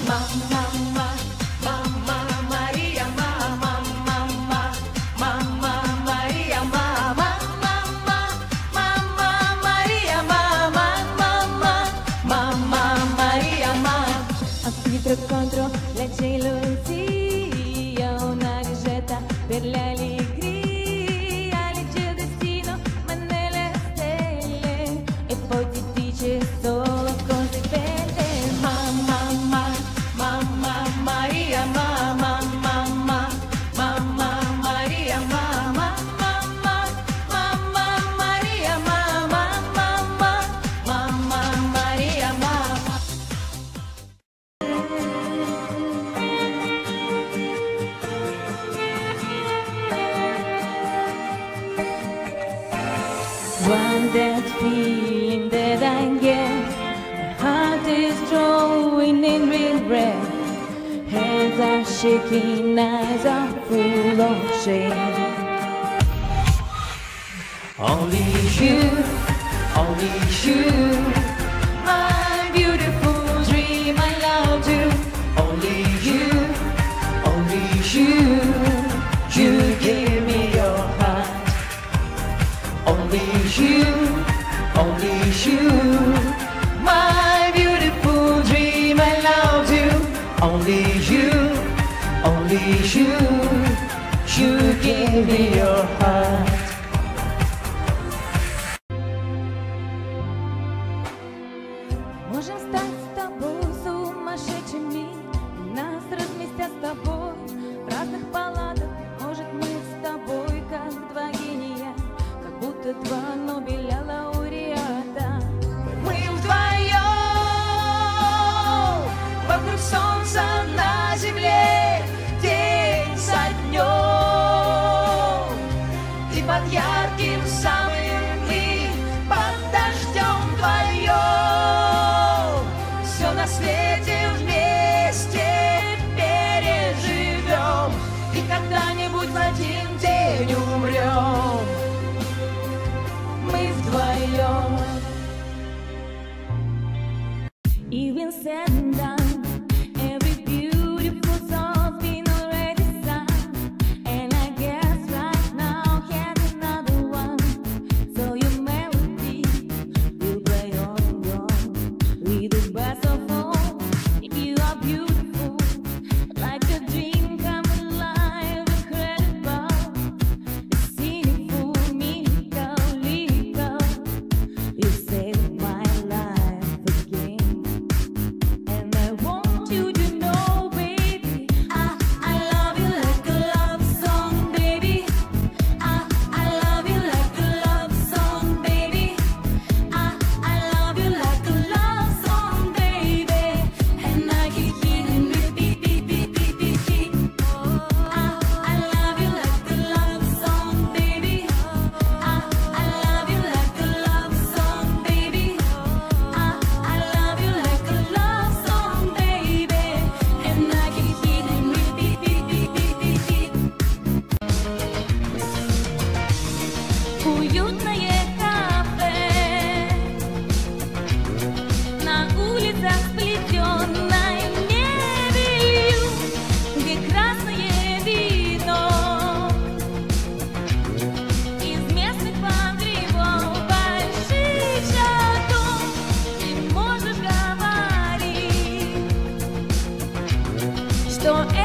Contro la gelosia, una ricetta per l'allegria, legge il destino, ma nelle stelle, e poi ti dice solo cose belle. Mamma, mamma Maria, mamma, mamma, mamma Maria, mamma, mamma, mamma Maria, mamma, mamma, mamma Maria, mamma. One that feeling that I get, my heart is drawing in regret. Hands are shaking, eyes are full of shame. Only you, my beautiful dream, I love you. Only you, you give me your heart. Only you, my beautiful dream, I love you. Only you give me your heart. Можем стать с тобой сумасшедшими, нас разместят с тобой в разных палатах. Может, мы с тобой как два гения, как будто два Нобеля лауреата. Мы вдвоем вокруг солнца на земле, день за днем, и под ярким самым, и под дождем вдвоем. Все на свете вместе переживем, и когда-нибудь в один день умрем. Мы вдвоем. Even said and done, every beautiful song's been already sung, and I guess right now here's another one. So your melody will play on and on with the bass of home. You are beautiful, like a dream come alive, incredible. It's cynical, mythical, lyrical. You saved my life again, and I want you to know, baby, I love you like a love song, baby. I love you like a love song, baby. I love you like a love song, baby. And I keep hearing repeat, beat, beat, beat, beat, beat. I love you like a love song, baby. I love you like a love song, baby. I love you like a love song, baby. And I keep hearing repeat, beat, beat, beat, beat, beat. Уютное кафе, на улицах сплетенной мебелью, где красное вино из местных погребов, больших шагов. Ты можешь говорить, что